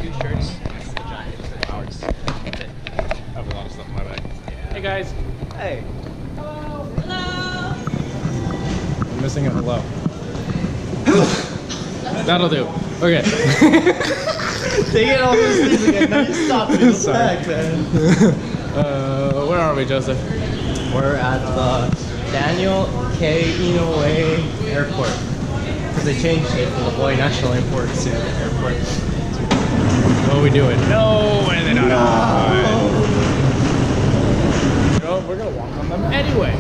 2 shirts, the giant flowers. I have a lot of stuff in my bag. Yeah. Hey guys. Hey. Hello. Hello. I'm missing a hello. That'll do. Okay. They get all those things again. Now you stop me. What's back, man? Where are we, Joseph? We're at the Daniel K. Inouye Airport. Because they changed it from the Hawaii National Airport to the airport. What are we doing? No, and then no. We're gonna walk on them anyway.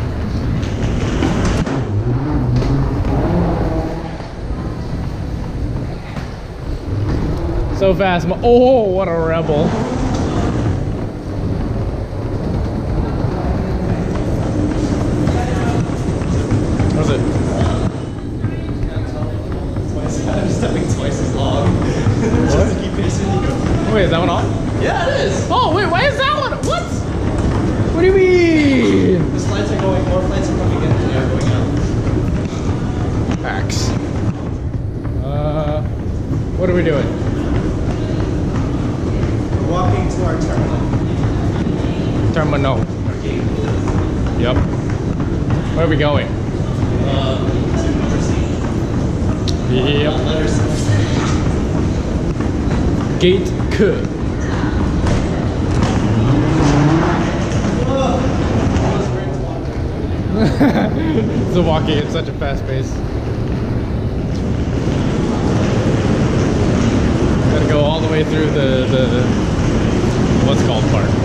So fast. Oh, what a rebel. What is it? I'm stepping twice as long. What? Keep pacing you. Wait, is that one on? Yeah, it is. Oh, wait, why is that one? What? What do you mean? The flights are going, more flights are coming in than they are going out. Facts. What are we doing? We're walking to our terminal. Terminal. Our gate. Yep. Where are we going? To number C. Yep. Letter C. Gate K. So walking at such a fast pace. Gotta go all the way through the what's it called part.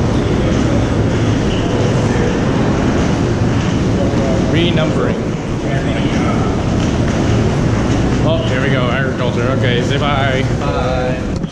Renumbering. Oh, here we go, agriculture. Okay, say bye. Bye.